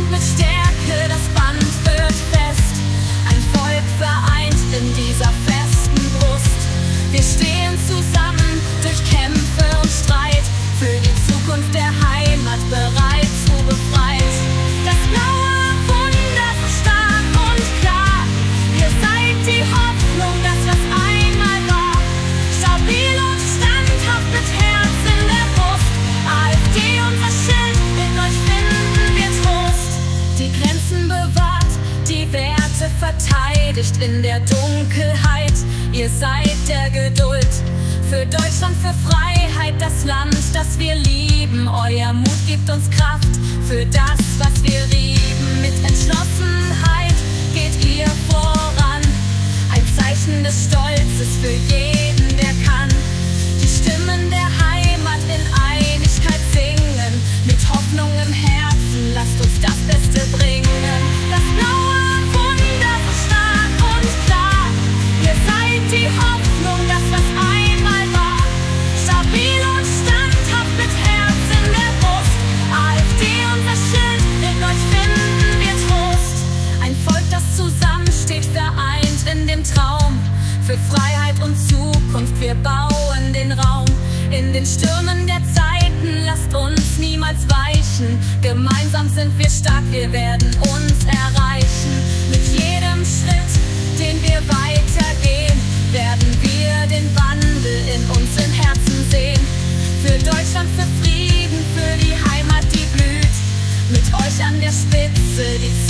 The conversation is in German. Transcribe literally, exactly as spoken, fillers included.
und mit Stärke, das Band wird fest. Ein Volk vereint in dieser festen Brust. Wir stehen zusammen durch Kämpfe und Streit, für die Zukunft der Heimat bereit zu befreit. Das blaue Wunder so stark und klar, ihr seid die Hoffnung, das was einmal war. Stabil und standhaft mit Herz in der Brust. AfD unser Schild, in euch finden wir Trost. Die Grenzen bewahrt, die Werte verteidigt in der Dunkelheit. Ihr seid der Geduld für Deutschland, für Freiheit, das Land, das wir lieben. Euer Mut gibt uns Kraft für das, was wir lieben. Mit Entschlossenheit geht ihr voran, ein Zeichen des Stolzes für jeden, der kann. Die Stimmen der Heimat in Einigkeit singen, mit Hoffnung im Herzen, lasst uns das Beste bringen. Das blaue Wunder so stark und klar, ihr seid die Hoffnung, das was einmal war. Stabil und standhaft mit Herz in der Brust. AfD unser Schild, in euch finden wir Trost. Ein Volk, das zusammensteht, vereint in dem Traum für Freiheit und Zukunft. Wir bauen den Raum in den Stürmen der Zeiten. Lasst uns niemals weichen. Gemeinsam sind wir stark, wir werden uns erreichen. Mit jedem Schritt, den wir weitergehen, werden wir den Wandel in unseren Herzen sehen. Für Deutschland, für Frieden, für die Heimat, die blüht. Mit euch an der Spitze, die